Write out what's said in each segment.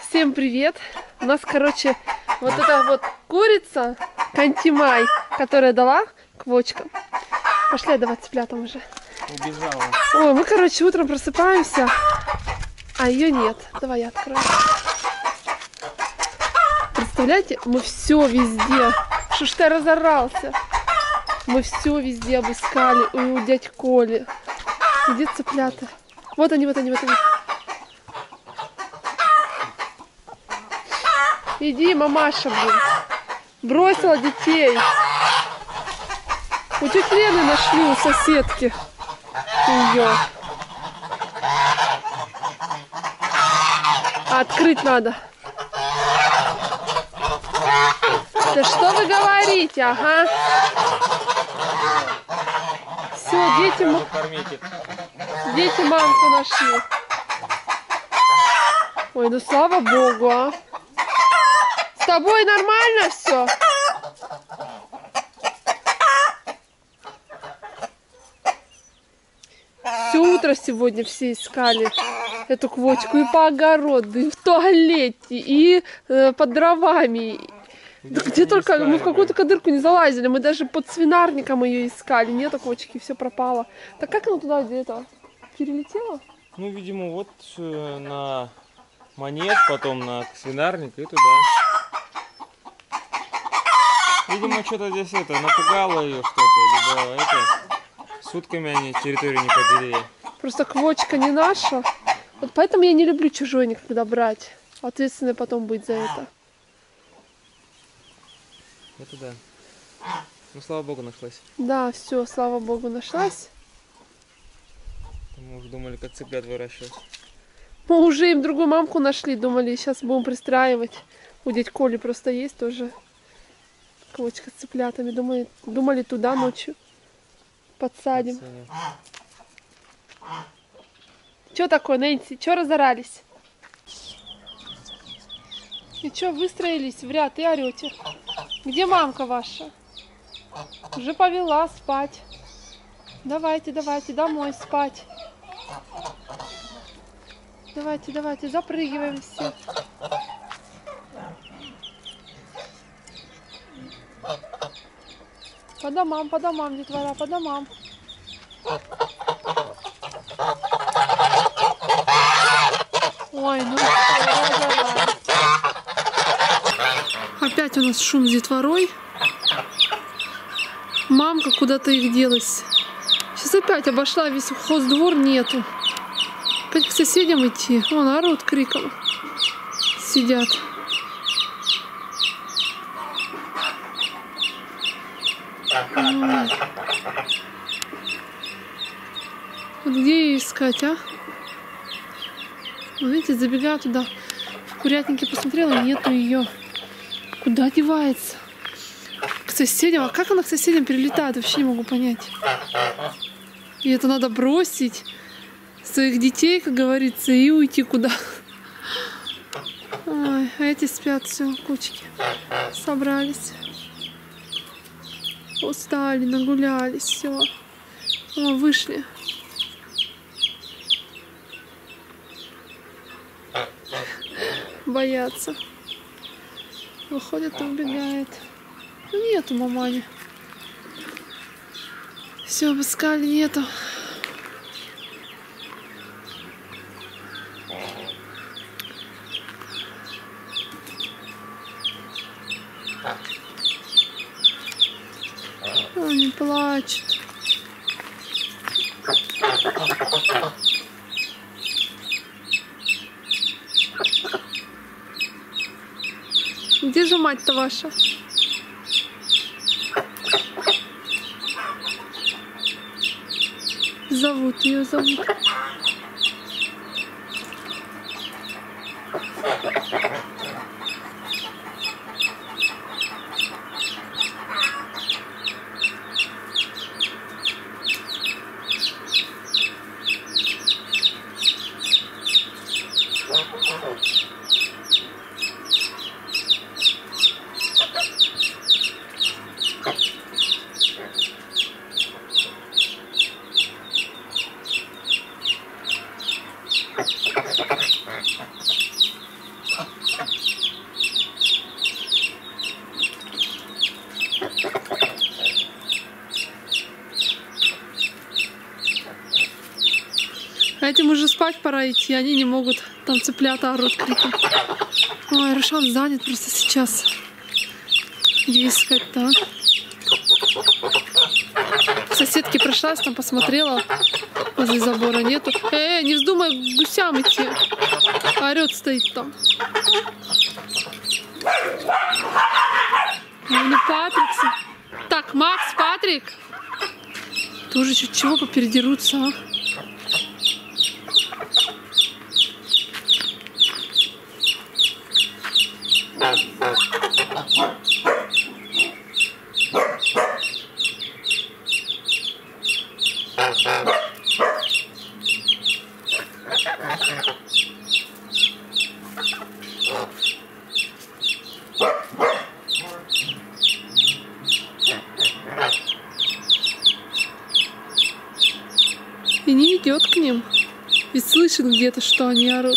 Всем привет! У нас, короче, вот эта вот курица Кантимай, которая дала квочкам. Пошли отдавать цыплятам уже. Убежала. Ой, мы, короче, утром просыпаемся, а ее нет. Давай я открою. Представляете, мы все везде. Что ж ты разорался? Мы все везде обыскали у дяди Коли. Где цыплята? Вот они, вот они, вот они. Иди, мамаша, блин. Бросила детей. У тети Лены нашли, у соседки. Ее. Открыть надо. Да что вы говорите, ага. Все, дети мамку нашли. Ой, ну слава богу, а. С тобой нормально все? Все утро сегодня все искали эту квочку и по огороду, и в туалете, и под дровами. Да где только мы в какую-то дырку не залазили, мы даже под свинарником ее искали, нету квочки, все пропало. Так как она туда где-то перелетела? Ну, видимо, вот на манеж, потом на свинарник и туда. Видимо, что-то здесь напугало ее что-то, либо сутками они территорию не поделили. Просто квочка не наша, вот поэтому я не люблю чужой никогда брать, ответственной потом быть за это. Это да. Ну, слава богу, нашлась. Да, все, слава богу, нашлась. Мы уже думали, как цыплят выращивать. Мы уже им другую мамку нашли, думали, сейчас будем пристраивать. У дяди Коли просто есть тоже квочка с цыплятами. Думали туда ночью подсадим. Что такое, Нэнси? Что разорались? И что, выстроились в ряд и орете? Где мамка ваша? Уже повела спать. Давайте, давайте, домой спать. Давайте, давайте, запрыгиваем все. По домам, детвора, по домам. Ой, ну что, опять у нас шум с детворой. Мамка куда-то их делась. Сейчас опять обошла весь хоздвор, нету. Опять к соседям идти. Вон орут криком. Сидят. Ой. Вот где ее искать, а? Вот видите, забегаю туда. В курятнике посмотрела, нету ее. Куда девается? К соседям. А как она к соседям перелетает, вообще не могу понять. И это надо бросить своих детей, как говорится, и уйти куда. Ой, а эти спят, все, кучки. Собрались. Устали, нагулялись, все. О, вышли. Боятся. Выходит и убегает. Ну, нету мамани. Все обыскали, нету. Он не плачет. Где же мать-то ваша? Ее зовут. этим уже спать пора идти, они не могут. Там цыплята орут криком. Ой, Рушан занят просто сейчас. Где искать-то, К соседке прошлась, там посмотрела. Возле забора нету. Не вздумай к гусям идти. Орет стоит там. Ну, Патрик. Так, Макс, Патрик. Тоже чего попередерутся, а? И не идет к ним. Ведь слышит где-то, что они орут.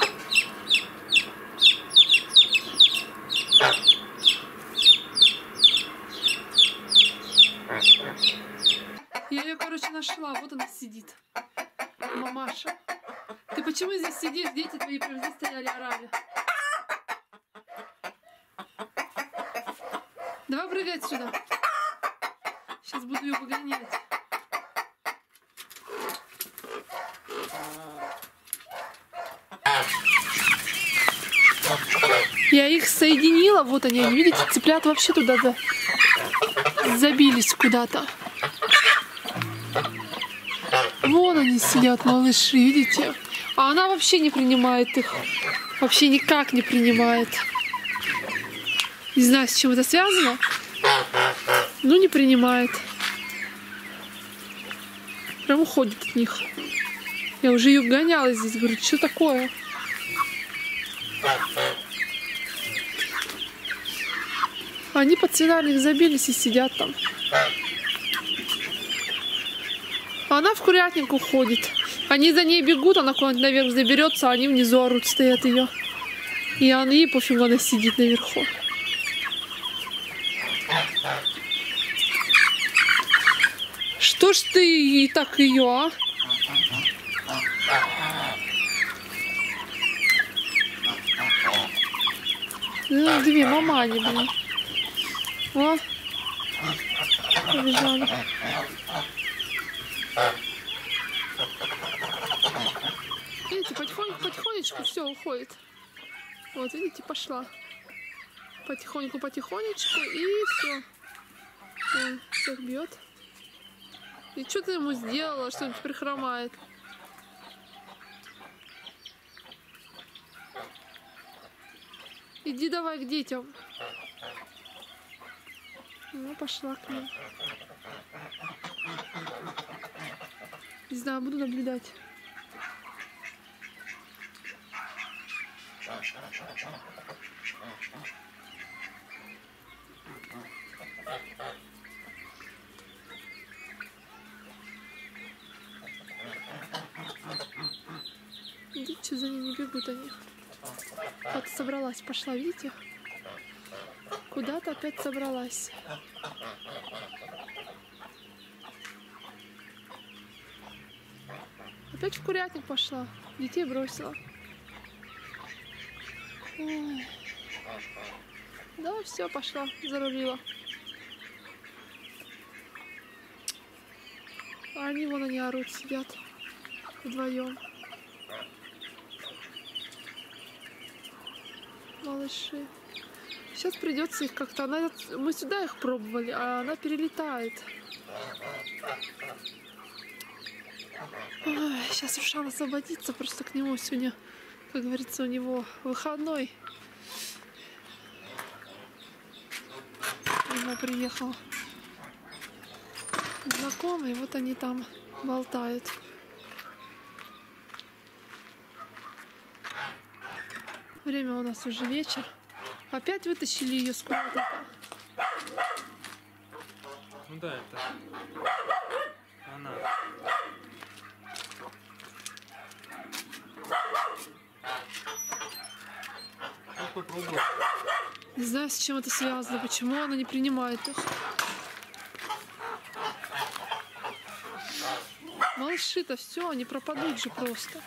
Я ее, короче, нашла. Вот она сидит. Мамаша. Ты почему здесь сидишь? Дети твои прям здесь стояли, орали. Давай прыгай отсюда. Сейчас буду ее выгонять. Я их соединила, вот они, видите, цыплят вообще туда забились куда-то. Вон они сидят, малыши, видите? А она вообще не принимает их. Вообще никак не принимает. Не знаю, с чем это связано. Но не принимает. Прям уходит от них. Я уже ее гоняла здесь, говорю, что такое? Они под свинарник забились и сидят там. А она в курятник уходит. Они за ней бегут, она куда-нибудь наверх заберется, а они внизу орут, стоят ее. И ей пофигу, она сидит наверху. Что ж ты и так ее, а? Ну, две мамани, блин. О, побежали. Видите, потихонечку все уходит. Вот, видите, пошла. Потихонечку и все. Всех бьет. И что ты ему сделала, что он теперь хромает? Иди давай к детям. Ну, пошла к ним. Не знаю, буду наблюдать. Видите, что за ними бегут они. Вот собралась, пошла, видите? Куда-то опять собралась. Опять в курятник пошла. Детей бросила. Ой. Да, все, пошла, зарулила. А они вон они орут, сидят вдвоем. Малыши. Сейчас придется их как-то. Мы сюда их пробовали, а она перелетает. Ой, сейчас Рушан освободится просто к нему сегодня. Как говорится, у него выходной. Ему приехал знакомый, вот они там болтают. Время у нас уже вечер. Опять вытащили ее с куда-то. Ну да, это она. Ну, попробуй. Не знаю, с чем это связано, почему она не принимает их. малыши-то все, они пропадут же просто.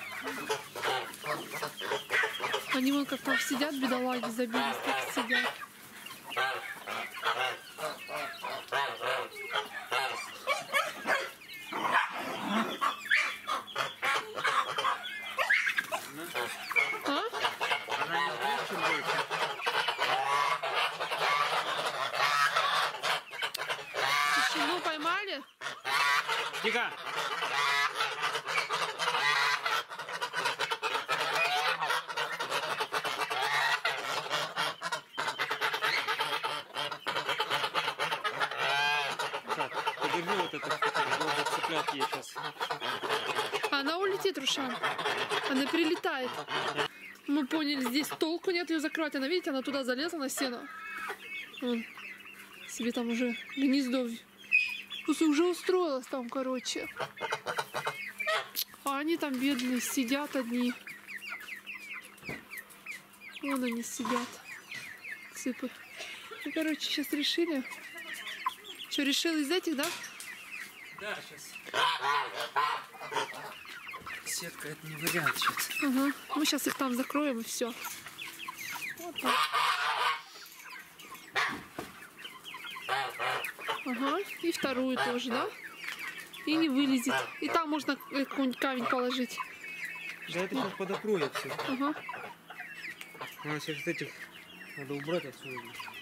Они вон как там сидят, бедолаги, забились, так сидят. А? Тишину поймали? Тихо! Так, подержи вот это, надо цеплять ей сейчас. Она улетит, Рушан. Она прилетает. Мы поняли, здесь толку нет ее закрывать. Она, видите, она туда залезла на сено. Вон, себе там уже гнездо уже устроилась там, короче. А они там бедные, сидят одни. Вон они сидят. Цыпы. Ну, короче, сейчас решили. Что, решил из этих, да? Да, сейчас. Сетка это не вариант сейчас. Ага. Мы сейчас их там закроем и все. Вот так. Ага. И вторую тоже, да? И не вылезет. И там можно какой-нибудь камень положить. Да это сейчас подокроет все. Ага. Ну, сейчас этих надо убрать отсюда.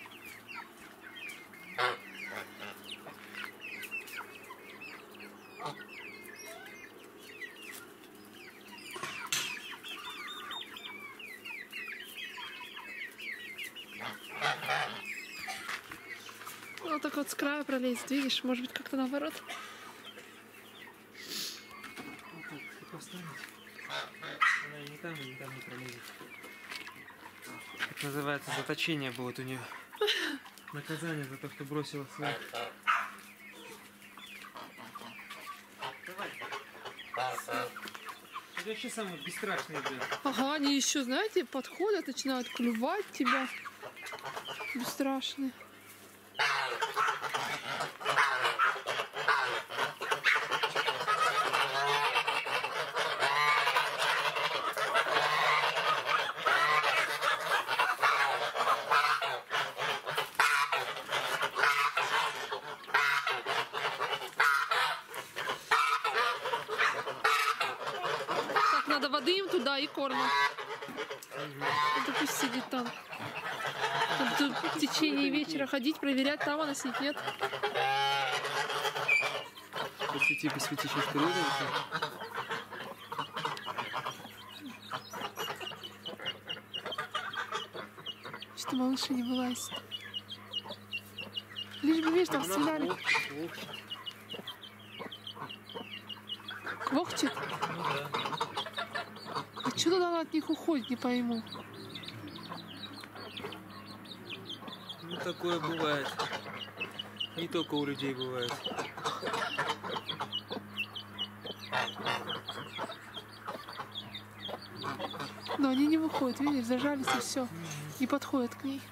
Вот так вот с края пролезет, видишь? Может быть, как-то наоборот. Вот так поставить. Она и не там не пролезет. Это называется заточение будет у нее. Наказание за то, что бросила свет. Давай. Это вообще самые бесстрашные, блин. Ага, они еще, знаете, подходят, начинают клювать тебя. Бесстрашные. Надо воды им туда и корма. Это пусть сидит там. Надо в течение вечера ходить, проверять, там она сидит, нет. Посвети, сейчас крылья. Что малыши не вылазит. Лишь бы, видишь, там свинарик. Квохчет? Ну да. А что тогда она от них уходит, не пойму. Ну такое бывает. Не только у людей бывает. Но они не выходят, видишь, зажались и все. Не подходят к ней.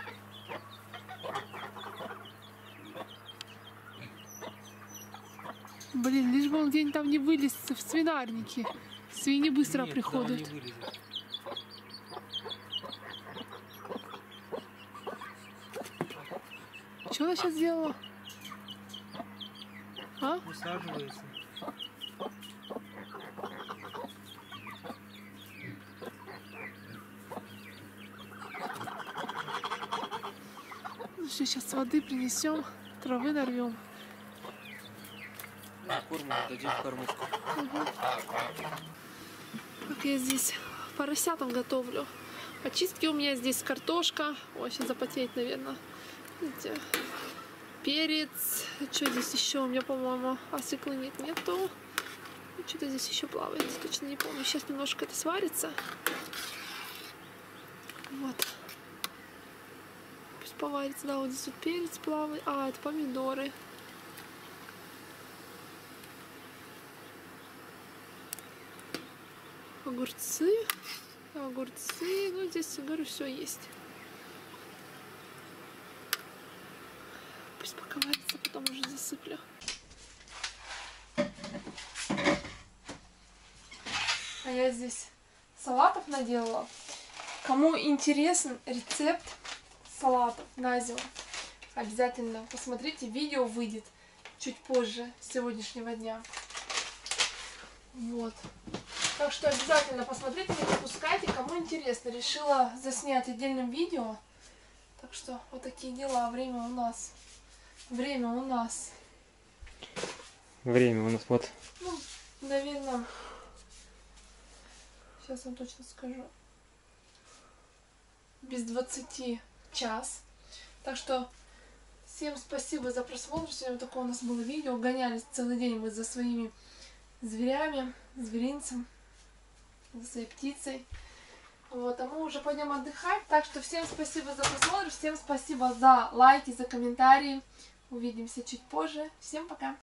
Блин, лишь бы он где-нибудь там не вылез в свинарнике. Свиньи быстро Нет, приходят. там не вылезет. Что она сейчас сделала? А? Усаживается. Ну что, сейчас воды принесем, травы нарвем. Корм дадим в кормушку. Как я здесь поросятам готовлю. Очистки у меня здесь картошка. Ой, сейчас запотеет, наверное. Видите? Перец. Что здесь еще у меня, по-моему? А свеклы нету. Что-то здесь еще плавает. Точно не помню. Сейчас немножко это сварится. Вот. Пусть поварится. Да, вот здесь вот перец плавает. А, это помидоры. Огурцы. Огурцы. Ну, здесь, говорю, все есть. Пусть пока варится, потом уже засыплю. я здесь салатов наделала. Кому интересен рецепт салатов на зиму, обязательно посмотрите, видео выйдет чуть позже сегодняшнего дня. Вот. Так что обязательно посмотрите, не пропускайте, кому интересно. Решила заснять отдельным видео. Так что вот такие дела. Время у нас. Время у нас. Время у нас вот. Ну, наверное, сейчас вам точно скажу. Без 20 час. Так что всем спасибо за просмотр. Сегодня такое у нас было видео. Гонялись целый день мы за своими зверями, зверинцем, за своей птицей. Вот, а мы уже пойдем отдыхать. Так что всем спасибо за просмотр. Всем спасибо за лайки, за комментарии. Увидимся чуть позже. Всем пока.